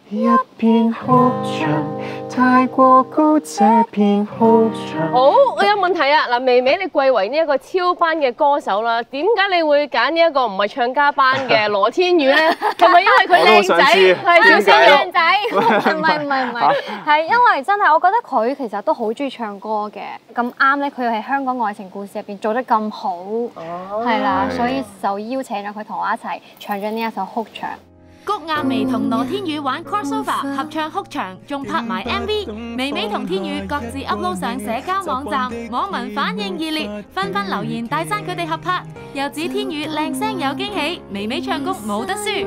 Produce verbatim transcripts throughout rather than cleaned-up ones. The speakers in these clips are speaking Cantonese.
一片哭牆，太過高，這片哭牆。 好，我有問題啊！嗱，微微你貴為呢一個超班嘅歌手啦，點解你會揀呢一個唔係唱家班嘅羅天宇咧？係咪因為佢靚仔？係小鮮靚仔？唔係唔係唔係，係因為真係我覺得佢其實都好中意唱歌嘅。咁啱咧，佢又喺香港愛情故事入邊做得咁好，係啦，所以就邀請咗佢同我一齊唱咗呢一首哭牆。 谷婭溦同羅天宇玩 crossover 合唱哭牆，仲拍埋 M V。微微同天宇各自 upload 上社交網站，網民反應熱烈，紛紛留言大讚佢哋合拍，又指天宇靚聲有驚喜，微微唱功冇得輸。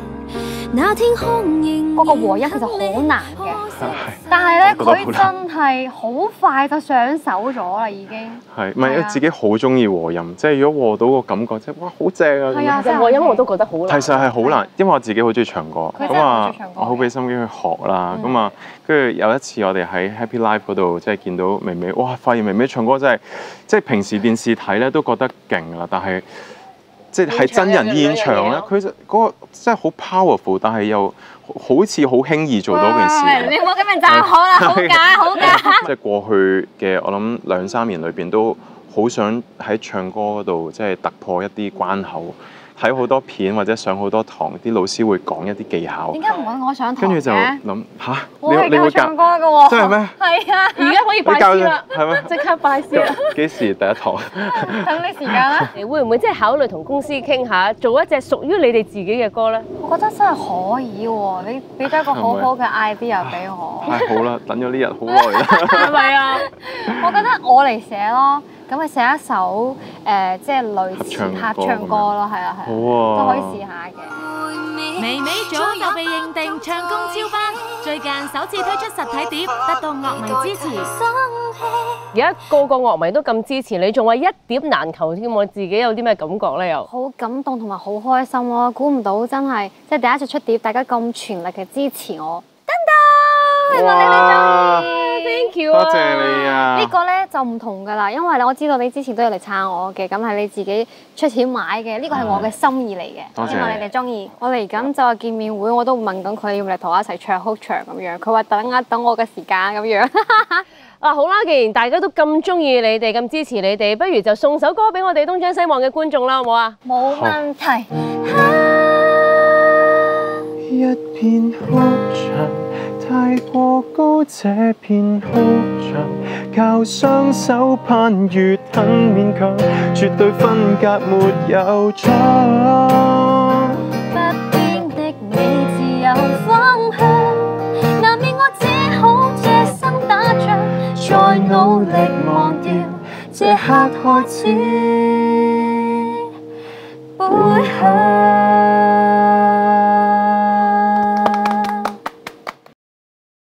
嗰個和音其實好難嘅，但係咧佢真係好快就上手咗啦，已經。 係，唔係自己好中意和音，即係如果和到個感覺，即係哇好正啊！ 係啊， 其實和音我都覺得好難。 其實係好難，因為我自己好中意唱歌，咁啊，我好俾心機去學啦，咁啊，跟住有一次我哋喺 Happy Life 嗰度，即係見到微微，哇！發現微微唱歌真係，即係平時電視睇咧都覺得勁啦，但係。即係真人現場咧，佢就嗰個真係好 powerful， 但係又好似好輕易做到件事。 你唔好咁樣讚我啦，好假好假。 即係過去嘅我諗兩三年裏邊都好想喺唱歌嗰度即係突破一啲關口。睇好多片或者上好多堂，啲老師會講一啲技巧。點解唔揾我上堂嘅？跟住就諗吓， 我係教唱歌嘅喎。 真係咩？ 係啊， 而家可以拜師啦， 係咩？ 即刻拜師啦！ 幾時第一堂？ 等你時間啦。 你會唔會即係考慮同公司傾下，做一隻屬於你哋自己嘅歌咧？ 我覺得真係可以喎，你俾咗一個好好嘅 idea 俾我。 太好啦，等咗呢日好耐啦。 係咪啊？ 我覺得我嚟寫咯。咁咪寫一首誒，即係類似合唱歌咯，係啊係啊，都可以試下嘅。 微微早就被認定唱功超班，最近首次推出實體碟，得到樂迷支持。 而家個個樂迷都咁支持你，仲話一碟難求添，我自己有啲咩感覺咧？又好感動同埋好開心咯！估唔到真係即係第一次出碟，大家咁全力嘅支持我。噔噔，希望你哋中意。Thank you 多謝你啊！ 呢個咧就唔同㗎啦，因為咧我知道你之前都有嚟撐我嘅，咁係你自己出錢買嘅，呢個係我嘅心意嚟嘅，希望你哋中意。我嚟緊就係見面會，我都問緊佢要唔要嚟同我一齊唱哭牆咁樣，佢話等啊等我嘅時間咁樣。 啊好啦，既然大家都咁中意你哋，咁支持你哋，不如就送首歌俾我哋東張西望嘅觀眾啦，好唔好啊？ 冇問題。 一片哭牆。太過高，這片哭牆，靠雙手攀越很勉強，絕對分隔沒有錯。 不變的你自有方向，難免我只好這生打仗，再努力忘掉這刻開始背向。